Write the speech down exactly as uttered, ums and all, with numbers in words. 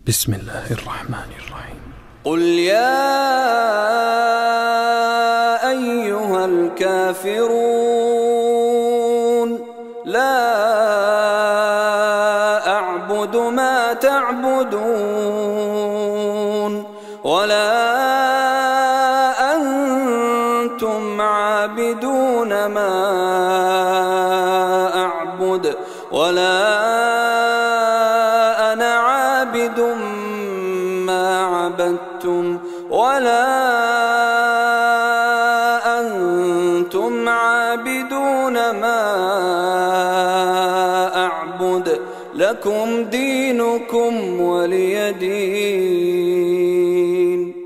بسم الله الرحمن الرحيم. قل يا أيها الكافرون لا أعبد ما تعبدون ولا أنتم عابدون ما أعبد ولا أنا عابد ما عبدتم ولا أنتم عابدون ما أعبد لكم دينكم ولي دين.